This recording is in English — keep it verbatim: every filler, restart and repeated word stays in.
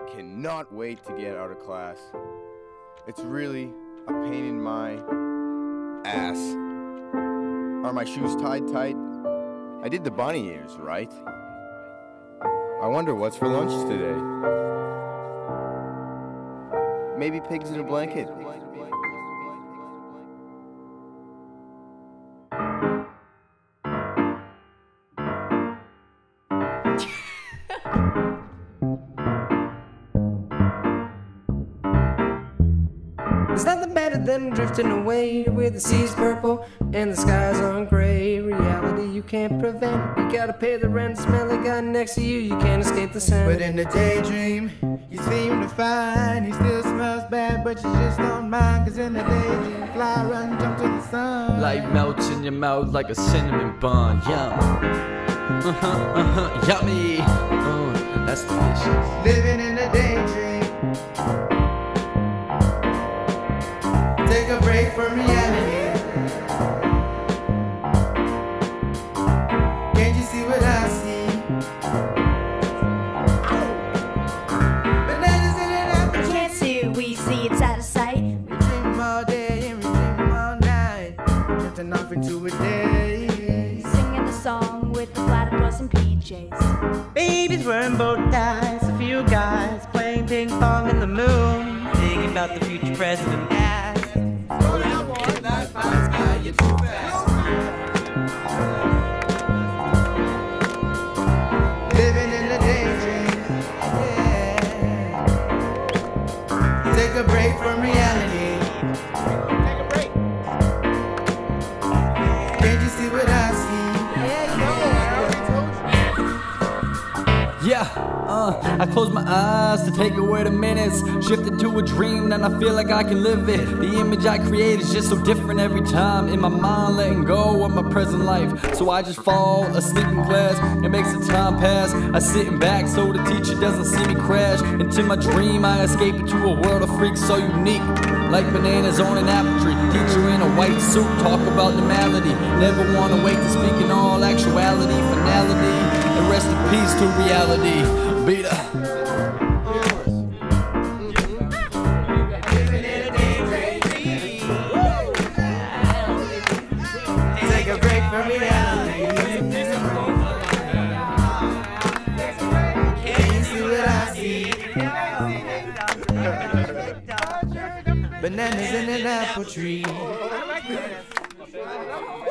cannot wait to get out of class. It's really a pain in my ass. Are my shoes tied tight? I did the bunny ears, right? I wonder what's for lunch today. Maybe pigs in a blanket. There's nothing better than drifting away where the sea's purple and the skies aren't gray. Reality you can't prevent. You gotta pay the rent. Smelly guy next to you, you can't escape the scent. But in the daydream, you seem to find he still smells bad, but you just don't mind. Cause in the daydream, fly, run, jump to the sun. Light melts in your mouth like a cinnamon bun. Yum. Uh-huh, uh-huh, yummy. Oh, that's delicious. Living in the daydream. Take a break from reality. Can't you see what I see? Bananas in an apple. We can't see it, we see it's out of sight. We dream all day and we dream all night, drifting off into a day. Singing a song with the platypus and P Js. Babies wearing bow ties, a few guys playing ping pong in the moon, thinking about the future president. Living in the daydream, yeah. Take a break from reality. Take a break. Can't you see what I see? Yeah, uh, I close my eyes to take away the minutes. Shift into a dream, then I feel like I can live it. The image I create is just so different every time. In my mind, letting go of my present life. So I just fall asleep in class. It makes the time pass. I sitting back so the teacher doesn't see me crash. Into my dream, I escape into a world of freaks so unique. Like bananas on an apple tree. Teacher in a white suit, talk about normality. Never wanna wait to speak in all actuality, finality. And rest in peace to reality. Beta. Take a break from reality. Can you see what I see? Bananas in an apple tree.